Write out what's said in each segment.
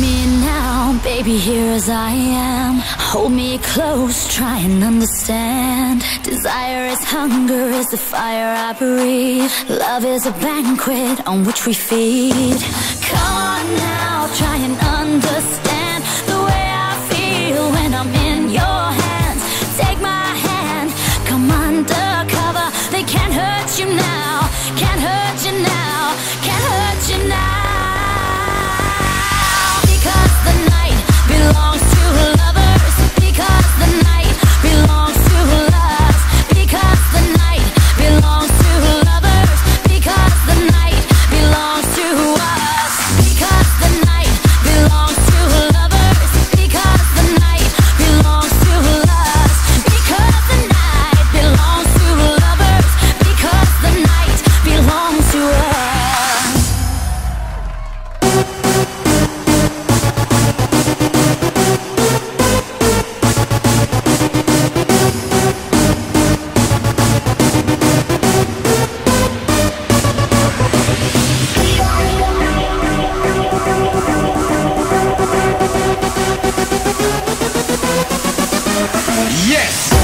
me now, baby, here as I am. Hold me close, try and understand. Desire is hunger, is the fire I breathe. Love is a banquet on which we feed. Come on now, try and understand the way I feel when I'm in your hands. Take my hand, come undercover. They can't hurt you now, can't hurt you now, can't hurt you now. Because the night belongs to lovers. Because the night belongs to us. Because the night belongs to lovers. Because the night belongs to us. Because the night belongs to lovers. Because the night belongs to us. Because the night belongs to lovers. Because the night belongs to us. Yes!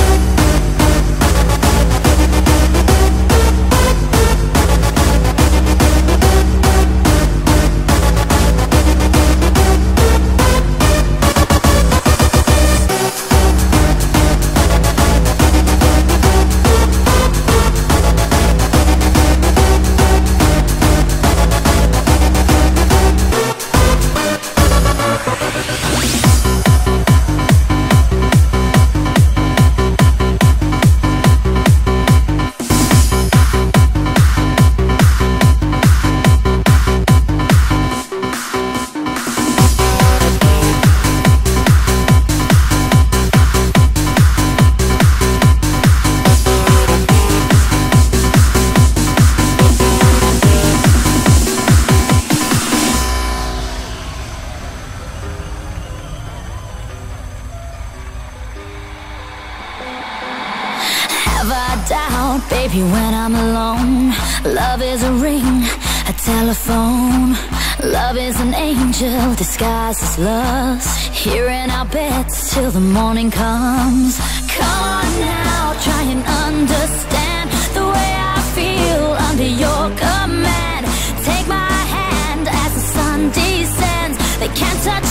Have I doubt, baby, when I'm alone? Love is a ring, a telephone. Love is an angel disguised as lust, here in our beds till the morning comes. Come on now, try and understand the way I feel under your command. Take my hand as the sun descends. They can't touch